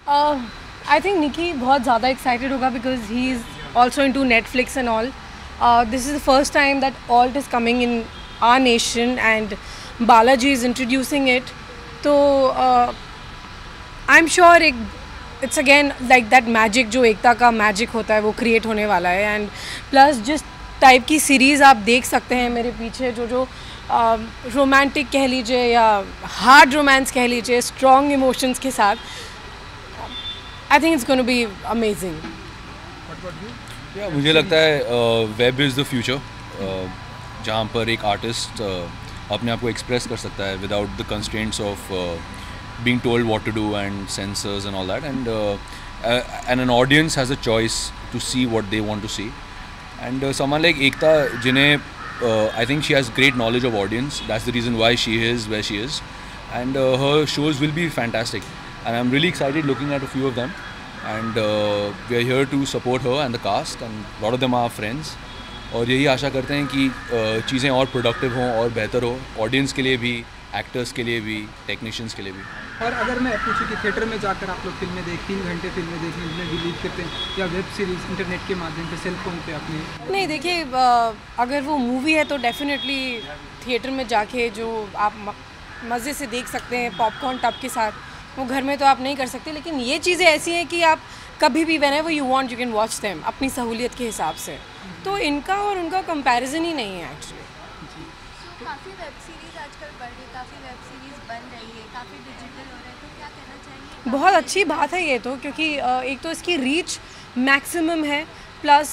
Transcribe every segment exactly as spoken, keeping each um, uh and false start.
I think निकी बहुत ज़्यादा excited होगा because he is also in to Netflix and all. This is the first time that ALT is coming in our nation and Balaji is introducing it. तो I am sure एक it's again like that magic, जो एकता का magic होता है वो create होने वाला है. एंड प्लस जिस टाइप की सीरीज़ आप देख सकते हैं मेरे पीछे, जो जो रोमांटिक uh, कह लीजिए या हार्ड रोमांस कह लीजिए, स्ट्रॉन्ग इमोशंस के साथ, I think it's gonna be amazing. या मुझे लगता है वेब इज़ द फ्यूचर, जहाँ पर एक आर्टिस्ट uh, अपने आप को एक्सप्रेस कर सकता है without the constraints of being told what to do and censors and all that, and uh, uh, and an audience has a choice to see what they want to see. And uh, someone like Ekta, jinhe uh, I think she has great knowledge of audience. That's the reason why she is where she is, and uh, her shows will be fantastic, and I'm really excited looking at a few of them. And uh, we are here to support her and the cast, and a lot of them are friends. और यही आशा करते हैं कि uh, चीज़ें और productive हों और बेहतर हो, ऑडियंस के लिए भी, एक्टर्स के लिए भी, टेक्नीशियंस के लिए भी. और अगर मैं पूछूं कि थिएटर में जाकर आप लोग फिल्में देख तीन घंटे फिल्में देखने में बिलीव करते हैं या वेब सीरीज इंटरनेट के माध्यम से, सेल फोन पे अपने? नहीं, देखिए, अगर वो मूवी है तो डेफिनेटली थिएटर में जाके जो आप मज़े से देख सकते हैं पॉपकॉर्न टब के साथ, वो घर में तो आप नहीं कर सकते. लेकिन ये चीज़ें ऐसी हैं कि आप कभी भी whenever you want you can watch them अपनी सहूलियत के हिसाब से. तो इनका और उनका कंपैरिजन ही नहीं है एक्चुअली. तो काफ़ी वेब सीरीज आजकल बढ़ रही है, काफ़ी वेब सीरीज बन रही है, काफ़ी डिजिटल हो रहा है, तो क्या कहना चाहिए? बहुत अच्छी बात है ये तो, क्योंकि एक तो इसकी रीच मैक्सिमम है, प्लस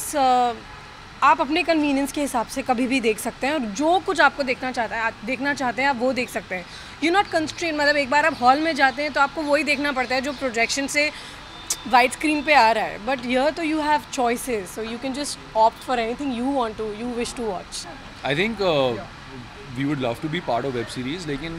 आप अपने कन्वीनियंस के हिसाब से कभी भी देख सकते हैं, और जो कुछ आपको देखना चाहता है आप देखना चाहते हैं आप वो देख सकते हैं. यू नॉट कंस्ट्रेन, मतलब एक बार आप हॉल में जाते हैं तो आपको वही देखना पड़ता है जो प्रोजेक्शन से वाइट स्क्रीन पे आ रहा है. बट हियर तो you have choices, so you can just opt for anything you want to you wish to watch. I think we would love to be part of web series, लेकिन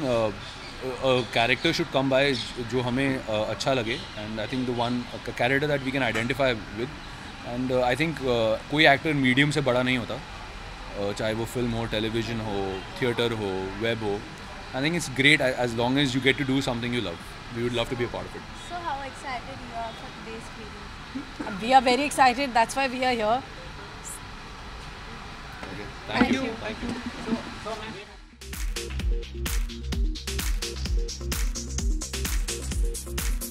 character should come by जो हमें uh, अच्छा लगे. And I think the one character that we can identify with. And I think कोई actor medium से बड़ा नहीं होता, uh, चाहे वो फिल्म हो, टेलीविजन हो, थिएटर हो, वेब हो. I think it's great as long as you get to do something you love. We would love to be a part of it. So how excited you are for today's screening? We are very excited, that's why we are here. Okay. Thank, Thank you. you. Thank you. So, so many. Thank you.